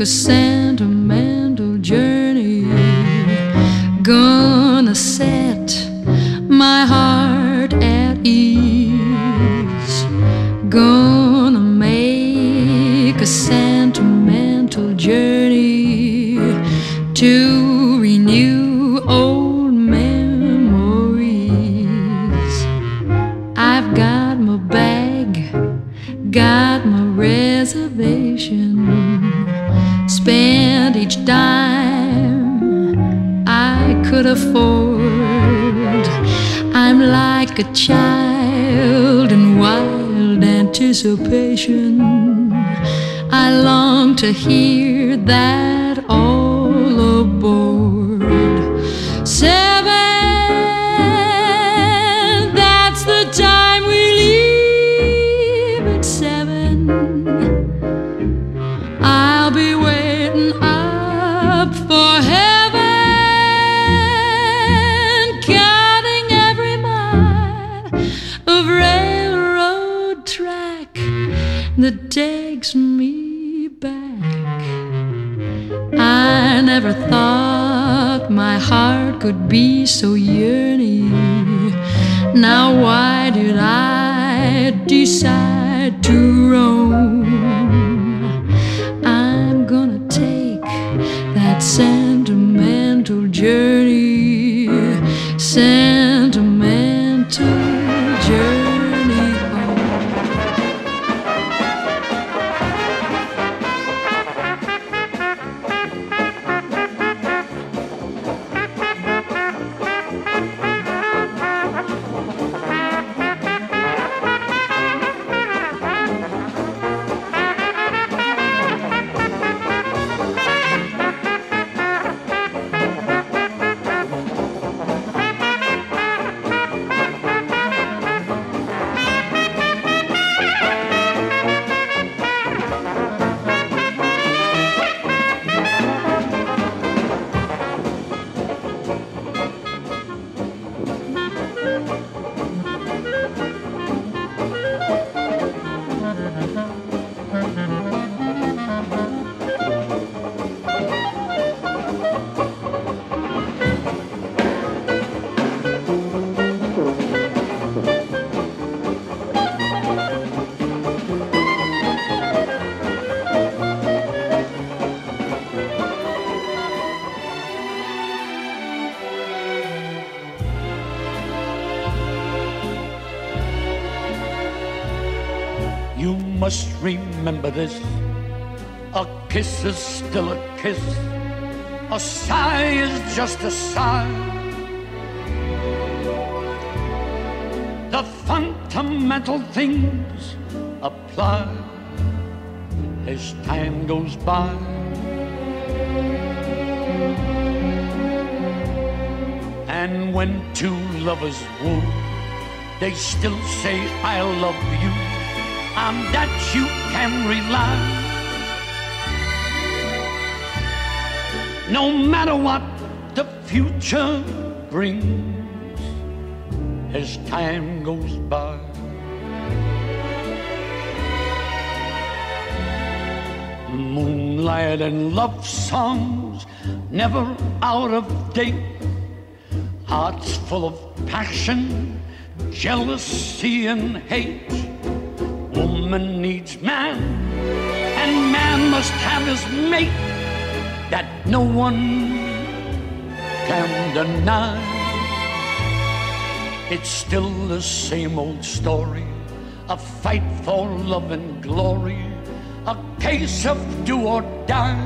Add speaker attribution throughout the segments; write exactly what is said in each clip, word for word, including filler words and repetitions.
Speaker 1: a sentimental journey. Gonna set my heart at ease. Gonna make a sentimental journey to renew old memories. I've got my bag, got my reservation, spent each dime I could afford. I'm like a child in wild anticipation. I long to hear that all aboard. Seven, that's the time we leave at seven. I'll be waiting up for heaven, counting every mile of railroad track that takes me back. I never thought my heart could be so yearning. Now why did I decide to roam? I'm gonna take that sentimental journey, sentimental journey home.
Speaker 2: You must remember this. A kiss is still a kiss. A sigh is just a sigh. The fundamental things apply as time goes by. And when two lovers woo, they still say I love you. On that you can rely. No matter what the future brings as time goes by. Moonlight and love songs never out of date. Hearts full of passion, jealousy and hate. Woman needs man, and man must have his mate. That no one can deny. It's still the same old story, a fight for love and glory, a case of do or die.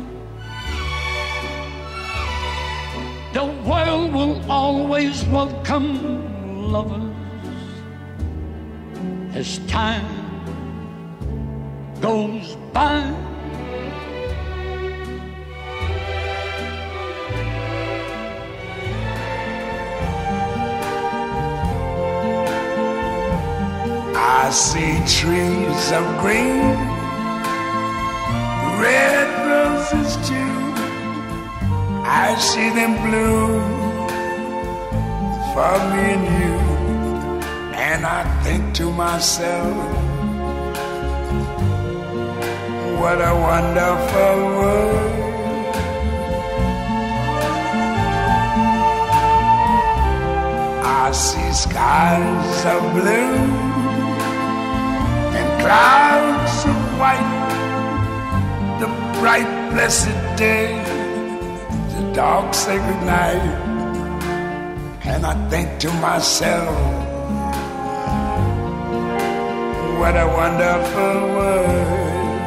Speaker 2: The world will always welcome lovers as time goes by.
Speaker 3: I see trees of green, red roses too. I see them bloom for me and you. And I think to myself, What a wonderful world. I see skies of blue and clouds of white, the bright blessed day, the dark sacred night. And I think to myself, what a wonderful world.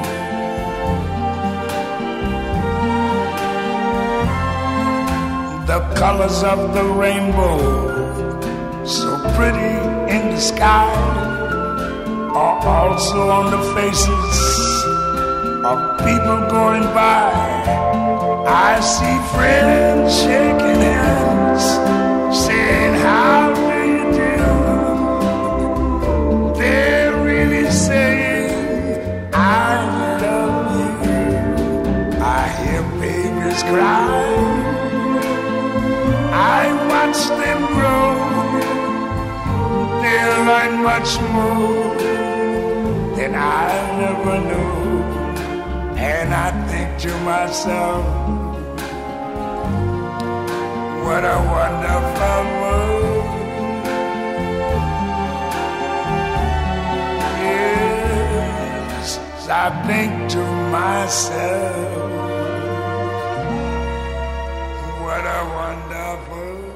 Speaker 3: The colors of the rainbow, so pretty in the sky, are also on the faces of people going by. I see friends shaking hands, saying, how do you do? They're really saying, I love you. I hear babies cry, I watch them grow. They'll learn much more than I never knew. And I think to myself, what a wonderful world. Yes, I think to myself, what a wonderful world.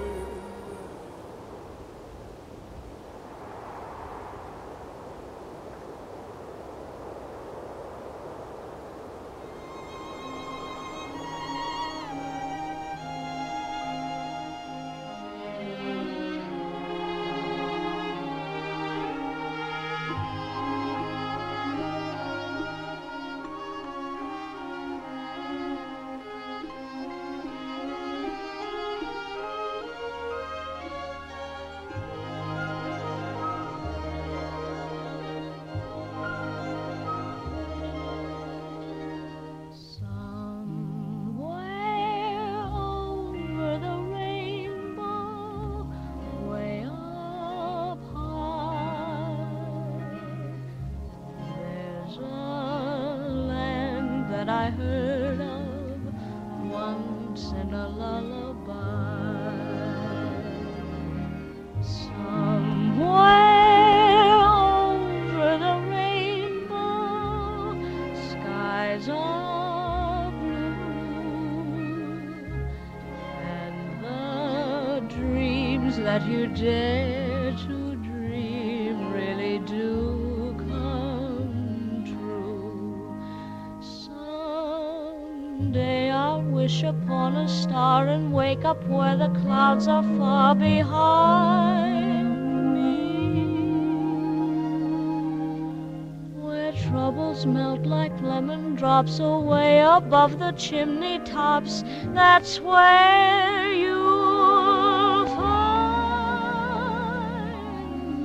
Speaker 1: I heard of once in a lullaby. Somewhere over the rainbow, skies are blue, and the dreams that you dare to dream really do come true. Someday I'll wish upon a star and wake up where the clouds are far behind me, where troubles melt like lemon drops away above the chimney tops. That's where you'll find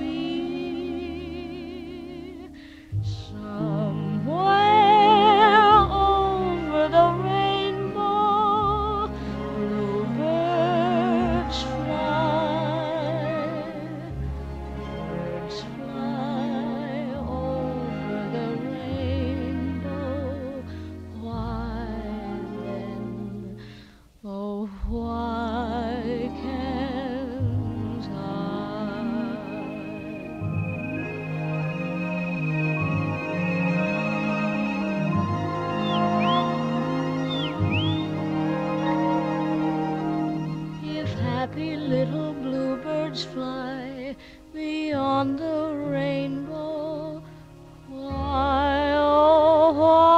Speaker 1: me. Somewhere over the rainbow, bluebirds fly, birds fly over the rainbow. Why then, oh why can't I? If happy little bluebirds fly beyond the rainbow, why, oh why